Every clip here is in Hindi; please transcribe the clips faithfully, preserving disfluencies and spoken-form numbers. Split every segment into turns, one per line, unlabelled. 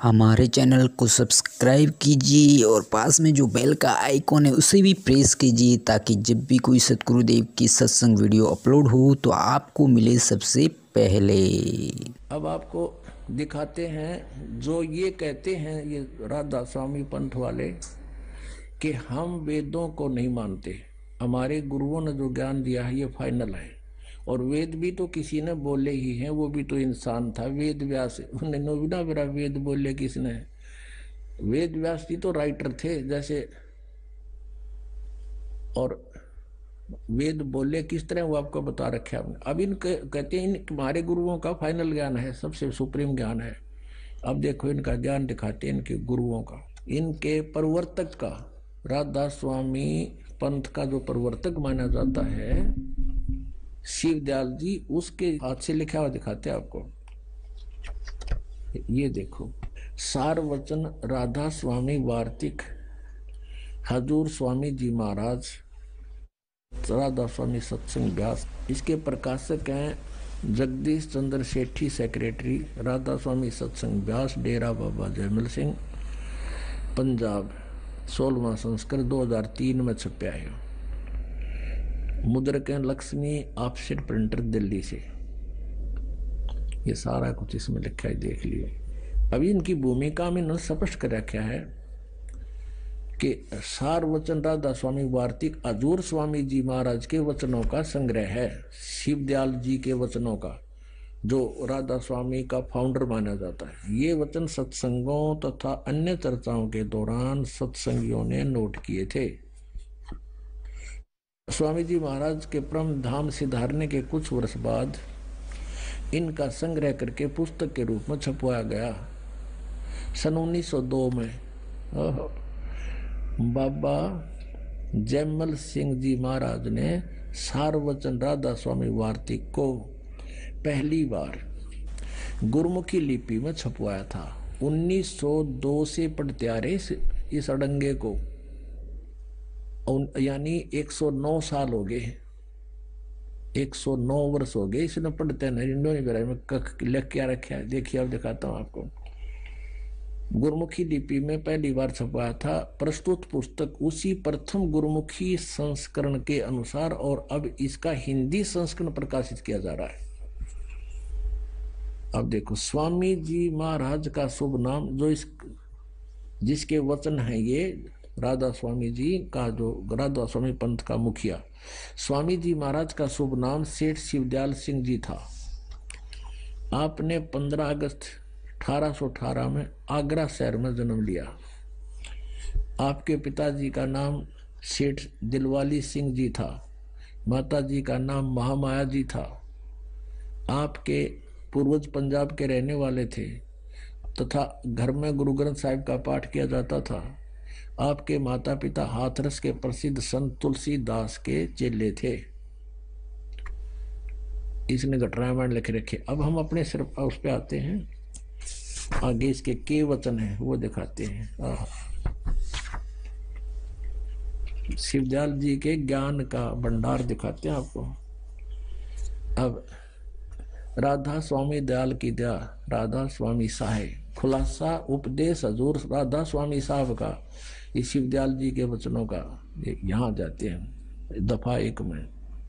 हमारे चैनल को सब्सक्राइब कीजिए और पास में जो बेल का आइकॉन है उसे भी प्रेस कीजिए ताकि जब भी कोई सतगुरुदेव की सत्संग वीडियो अपलोड हो तो आपको मिले सबसे पहले।
अब आपको दिखाते हैं जो ये कहते हैं ये राधा स्वामी पंथ वाले कि हम वेदों को नहीं मानते, हमारे गुरुओं ने जो ज्ञान दिया है ये फाइनल है। और वेद भी तो किसी ने बोले ही हैं, वो भी तो इंसान था। वेद व्यास उन्होंने बिना मेरा वेद बोले किसने? वेद व्यास जी तो राइटर थे जैसे, और वेद बोले किस तरह वो आपको बता रखे आपने। अब इन कहते हैं इन हमारे गुरुओं का फाइनल ज्ञान है, सबसे सुप्रीम ज्ञान है। अब देखो इनका ज्ञान दिखाते हैं इनके गुरुओं का, इनके प्रवर्तक का। राधा स्वामी पंथ का जो प्रवर्तक माना जाता है शिवदयाल जी, उसके हाथ से लिखा हुआ दिखाते हैं आपको। ये देखो, सारवचन राधा स्वामी वार्तिक हजूर स्वामी जी महाराज राधा स्वामी सत्संग व्यास। इसके प्रकाशक हैं जगदीश चंद्र सेठी, सेक्रेटरी राधा स्वामी सत्संग व्यास, डेरा बाबा जयमल सिंह, पंजाब। सोलहवां संस्करण दो हज़ार तीन में छपया है। मुद्रक लक्ष्मी ऑफसेट प्रिंटर दिल्ली से। ये सारा कुछ इसमें लिखा है, देख लिए। अभी इनकी भूमिका में इन्होंने स्पष्ट कर रखा है कि सारवचन राधा स्वामी वार्तिक हजूर स्वामी जी महाराज के वचनों का संग्रह है, शिवदयाल जी के वचनों का, जो राधा स्वामी का फाउंडर माना जाता है। ये वचन सत्संगों तथा अन्य चर्चाओं के दौरान सत्संगियों ने नोट किए थे। स्वामी जी महाराज के परम धाम सिधारने के कुछ वर्ष बाद इनका संग्रह करके पुस्तक के रूप में छपवाया गया। सन उन्नीस सौ दो में बाबा जयमल सिंह जी महाराज ने सारवचन राधा स्वामी वार्तिक को पहली बार गुरमुखी लिपि में छपवाया था। उन्नीस सौ दो से पढ़ते आ रहे इस अड़ंगे को, यानी एक सौ नौ साल हो गए, एक सौ नौ वर्ष हो गए इसने पढ़ते हैं। लिख क्या रखा है देखिए, अब दिखाता हूँ आपको। गुरमुखी लिपि में पहली बार छपवाया था। प्रस्तुत पुस्तक उसी प्रथम गुरमुखी संस्करण के अनुसार, और अब इसका हिंदी संस्करण प्रकाशित किया जा रहा है। अब देखो, स्वामी जी महाराज का शुभ नाम, जो इस जिसके वचन है ये राधा स्वामी जी का, जो राधा स्वामी पंथ का मुखिया स्वामी जी महाराज का शुभ नाम सेठ शिवदयाल सिंह जी था। आपने पंद्रह अगस्त अठारह सौ अठारह में आगरा शहर में जन्म लिया। आपके पिताजी का नाम सेठ दिलवाली सिंह जी था, माताजी का नाम महामाया जी था। आपके पूर्वज पंजाब के रहने वाले थे तथा घर में गुरु ग्रंथ साहिब का पाठ किया जाता था। आपके माता पिता हाथरस के प्रसिद्ध संत तुलसीदास के चेले थे। इसने घटरामायण लिख रखे। अब हम अपने सिर्फ उस पे आते हैं, आगे इसके के वचन है वो दिखाते हैं। शिवदयाल जी के ज्ञान का भंडार दिखाते हैं आपको। अब राधा स्वामी दयाल की दया, राधा स्वामी साहे, खुलासा उपदेश हजूर राधा स्वामी साहब का, ये शिवदयाल जी के वचनों का। यहाँ जाते हैं दफा एक में।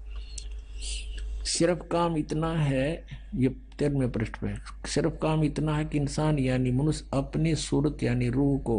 सिर्फ काम इतना है, ये तेरहवें पृष्ठ पे, सिर्फ काम इतना है कि इंसान यानी मनुष्य अपनी सूरत यानी रूह को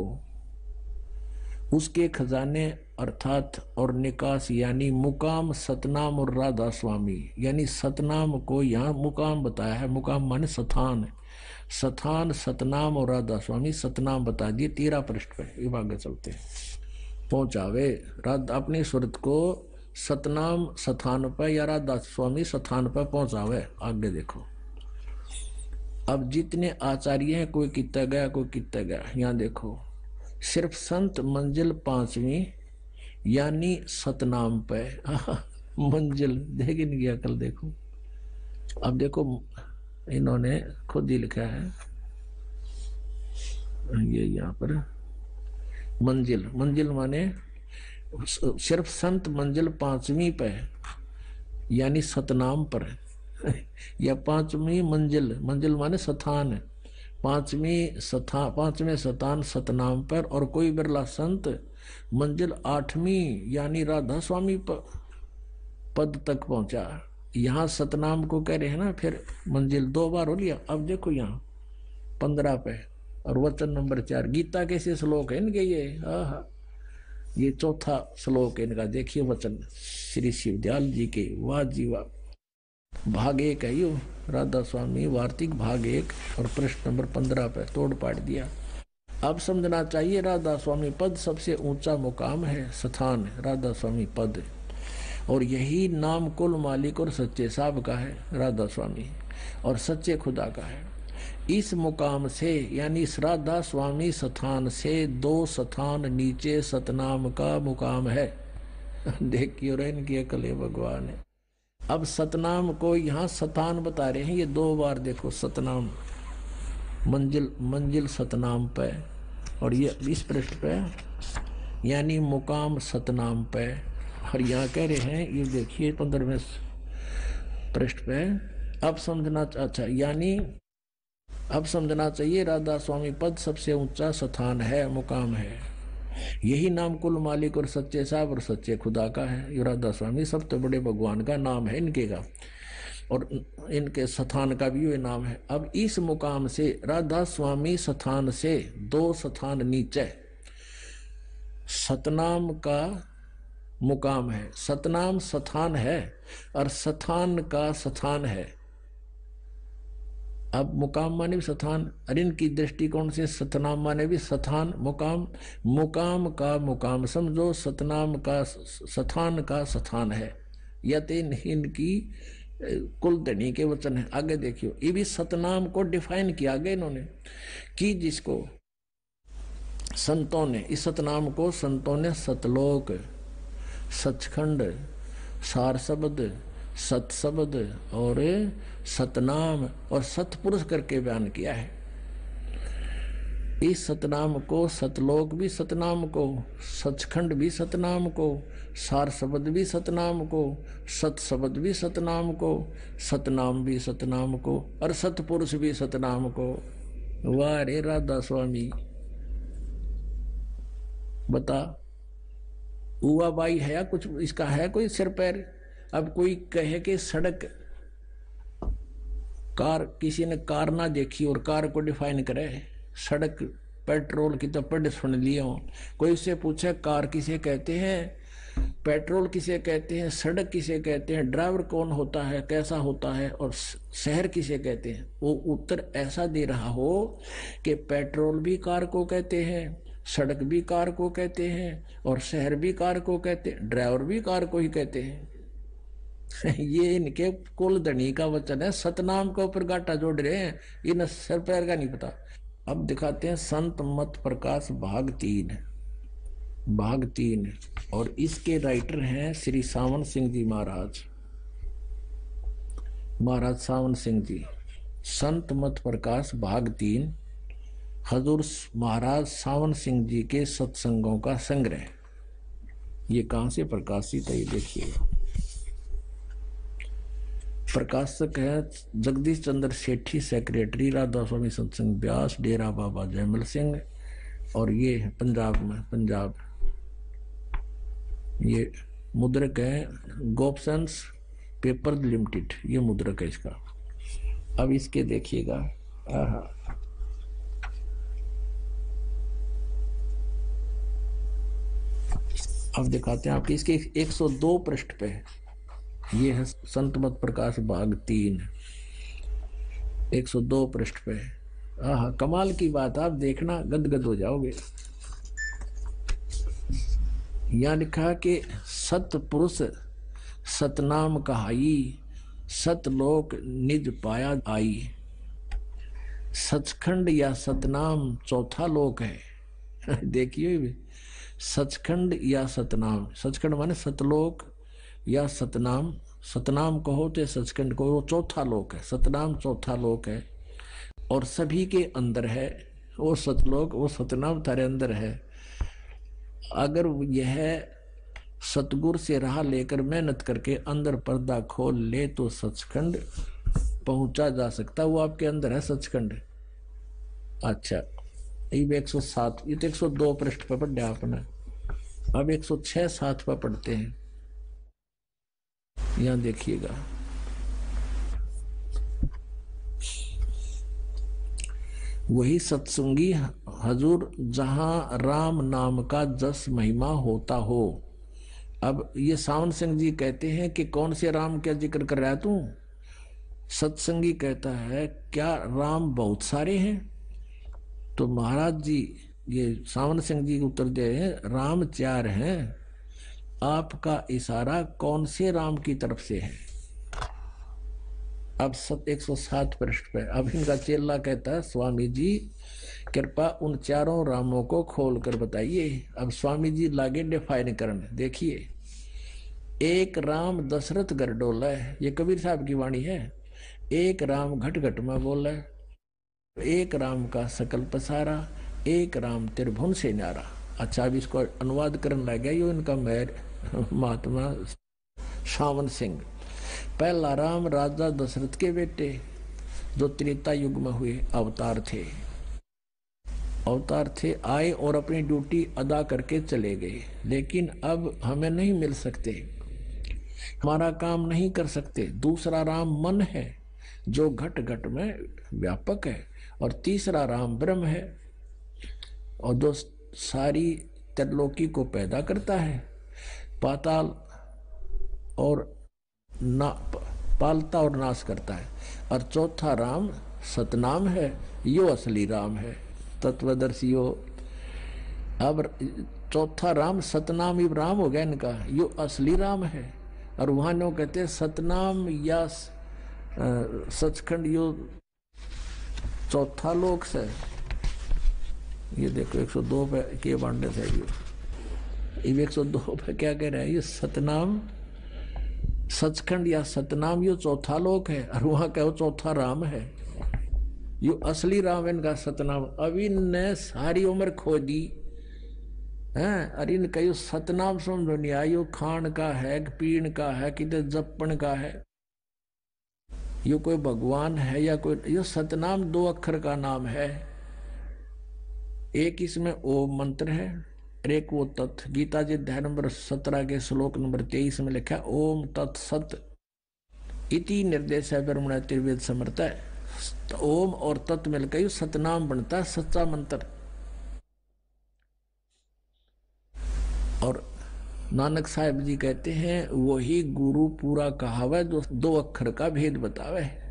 उसके खजाने अर्थात और निकास यानी मुकाम सतनाम और राधा स्वामी यानी सतनाम को यहाँ मुकाम बताया है। मुकाम माने स्थान, स्थान सतनाम और राधा स्वामी सतनाम बता दिए तेरह पृष्ठ पे। ये आगे चलते हैं, पहुंचावे राधा अपनी सूरत को सतनाम स्थान पर या राधा स्वामी स्थान पर पहुंचावे। आगे देखो, अब जितने आचार्य हैं कोई कितना गया कोई कितना गया। यहाँ देखो, सिर्फ संत मंजिल पांचवी यानी सतनाम पे मंजिल देख इनकी अकल देखो। अब देखो इन्होंने खुद ही लिखा है ये यहाँ पर, मंजिल मंजिल माने सिर्फ संत मंजिल पांचवी पे यानी सतनाम पर या पांचवी मंजिल, मंजिल माने स्थान, पांचवी सथा पांचवें सतान सतनाम पर, और कोई बिरला संत मंजिल आठवीं यानी राधा स्वामी पद तक पहुंचा। यहाँ सतनाम को कह रहे हैं ना, फिर मंजिल दो बार हो लिया। अब देखो यहाँ पंद्रह पे और वचन नंबर चार, गीता कैसे श्लोक है इनके ये, हाँ ये चौथा श्लोक है इनका। देखिए वचन श्री शिवदयाल जी के, वाह जी वाह। भाग एक है यो, राधा स्वामी वार्तिक भाग एक, और प्रश्न नंबर पंद्रह पे तोड़ पाट दिया। अब समझना चाहिए राधा स्वामी पद सबसे ऊंचा मुकाम है, स्थान है राधा स्वामी पद, और यही नाम कुल मालिक और सच्चे साहब का है राधा स्वामी, और सच्चे खुदा का है। इस मुकाम से यानी इस राधा स्वामी स्थान से दो स्थान नीचे सतनाम का मुकाम है। देखिए रे इनकी अकल है भगवान है। अब सतनाम को यहाँ स्थान बता रहे हैं, ये दो बार देखो सतनाम, मंजिल मंजिल सतनाम पे, और ये इस पृष्ठ पे यानी मुकाम सतनाम पे, और यहाँ कह रहे हैं ये देखिए पंद्रहवें पृष्ठ पे। अब समझना अच्छा यानी अब समझना चाहिए राधा स्वामी पद सबसे ऊंचा स्थान है, मुकाम है। यही नाम कुल मालिक और सच्चे साहब और सच्चे खुदा का है। ये राधा स्वामी सबसे बड़े भगवान का नाम है इनके का, और इनके स्थान का भी ये नाम है। अब इस मुकाम से राधा स्वामी स्थान से दो स्थान नीचे सतनाम का मुकाम है। सतनाम स्थान है और स्थान का स्थान है। अब मुकाम माने भी स्थान, और इनकी दृष्टिकोण से सतनाम माने भी स्थान, मुकाम, मुकाम का मुकाम समझो, सतनाम का स्थान का स्थान है। यह तो इनकी कुलधनी के वचन है। आगे देखियो, ये भी सतनाम को डिफाइन किया गया इन्होंने, कि जिसको संतों ने, इस सतनाम को संतों ने सतलोक, सचखंड, सार शब्द, सत शब्द और सतनाम और सतपुरुष करके बयान किया है। इस सतनाम को सतलोक भी सतनाम को, सचखंड भी सतनाम को, सार शब्द भी सतनाम को, सत शब्द भी सतनाम को, सतनाम भी सतनाम को, और सतपुरुष भी सतनाम को। वाह रे राधा स्वामी, बता हुआ बाई है या कुछ इसका है कोई सिर पैर। अब कोई कहे कि सड़क, कार, किसी ने कार ना देखी और कार को डिफाइन करे, सड़क पेट्रोल की तो पढ़ सुन लिया हो। कोई उससे पूछे कार किसे कहते हैं, पेट्रोल किसे कहते हैं, सड़क किसे कहते हैं, ड्राइवर कौन होता है, कैसा होता है, और शहर किसे कहते हैं, वो उत्तर ऐसा दे रहा हो कि पेट्रोल भी कार को कहते हैं, सड़क भी कार को कहते हैं, और शहर भी कार को कहते हैं, ड्राइवर भी कार को ही कहते हैं। ये इनके कुलधनी का वचन है। सतनाम के ऊपर गाटा जोड़ रहे हैं, इन सर पैर का नहीं पता। अब दिखाते हैं संत मत प्रकाश भाग तीन, भाग तीन, और इसके राइटर हैं श्री सावन सिंह जी महाराज, महाराज सावन सिंह जी। संत मत प्रकाश भाग तीन, हजूर महाराज सावन सिंह जी के सत्संगों का संग्रह। ये कहां से प्रकाशित है ये देखिएगा। प्रकाशक है जगदीश चंद्र सेठी, सेक्रेटरी राधा स्वामी सत्संग ब्यास, डेरा बाबा जयमल सिंह, और ये है पंजाब में, पंजाब। ये मुद्रक है गोपसंस पेपर लिमिटेड, ये मुद्रक है इसका। अब इसके देखिएगा, अब दिखाते हैं आपके इसके एक सौ दो पृष्ठ पे है। ये है संत मत प्रकाश भाग तीन, एक सौ दो पृष्ठ पे। आहा, कमाल की बात, आप देखना गदगद हो जाओगे। यहाँ लिखा कि सतपुरुष सतनाम कहाई, सतलोक निज पाया आई। सचखंड या सतनाम चौथा लोक है। देखिए सचखंड या सतनाम, सचखंड माने सतलोक या सतनाम, सतनाम कहो तो सचखंड को, वो चौथा लोक है। सतनाम चौथा लोक है और सभी के अंदर है। वो सतलोक, वो सतनाम तारे अंदर है। अगर यह सतगुरु से राह लेकर मेहनत करके अंदर पर्दा खोल ले तो सचखंड पहुंचा जा सकता। वो आपके अंदर है सचखंड। अच्छा, ये एक सौ सात, ये तो एक सौ दो पृष्ठ पर पढ़ा आपने। अब एक सौ छह सात पर पढ़ते हैं। यहां देखिएगा, वही सत्संगी हजूर जहां राम नाम का जस महिमा होता हो। अब ये सावन सिंह जी कहते हैं कि कौन से राम क्या जिक्र कर रहा है तू? सत्संगी कहता है क्या राम बहुत सारे हैं? तो महाराज जी, ये सावन सिंह जी उत्तर दे रहे हैं, राम चार हैं। आपका इशारा कौन से राम की तरफ से है? अब सब एक सौ सात पृष्ठ पे अब इनका चेला कहता है, स्वामी जी कृपा उन चारों रामों को खोल कर बताइए। अब स्वामी जी लागे डिफाइन करने। देखिए, एक राम दशरथ घर डोला है, ये कबीर साहब की वाणी है। एक राम घट घट में बोला, एक राम का सकल पसारा, एक राम त्रिभुवन से न्यारा। अच्छा, अब इसको अनुवाद करने लग गया यो इनका मेर महात्मा सावन सिंह। पहला राम राजा दशरथ के बेटे जो त्रेता युग में हुए अवतार थे। अवतार थे, आए और अपनी ड्यूटी अदा करके चले गए, लेकिन अब हमें नहीं मिल सकते, हमारा काम नहीं कर सकते। दूसरा राम मन है जो घट घट में व्यापक है, और तीसरा राम ब्रह्म है और जो सारी त्रिलोकी को पैदा करता है, पाताल और ना पालता और नाश करता है। और चौथा राम सतनाम है, यो असली राम है, तत्वदर्शियो। अब चौथा राम सतनाम ही राम हो गया इनका, यो असली राम है। और वहां नो कहते हैं सतनाम या सचखंड यो चौथा लोक से। ये देखो एक सौ दो पे के बांडे थे, ये एक सौ दो पे क्या कह रहा है, ये सतनाम सचखंड या सतनाम यो चौथा लोक है, और वहां कहो चौथा राम है, यो असली राम इनका सतनाम। अब इनने सारी उम्र खो दी है, अरे इनका यो सतनाम समझो नहीं आया, यो खान का है, पीण का है, कितने जपन का है, यो कोई भगवान है या कोई, यो सतनाम दो अक्षर का नाम है। एक इसमें ओम मंत्र है, एक वो तत्। गीता जी अध्याय नंबर सत्रह के श्लोक नंबर तेईस में लिखा है ओम तत् सत इति निर्देश है ब्रह्मण त्रिवेद समर्थ है। तो ओम और तत् मिलकर सतनाम बनता है, सच्चा मंत्र। और नानक साहिब जी कहते हैं वही गुरु पूरा कहावे जो दो अक्षर का भेद बतावे।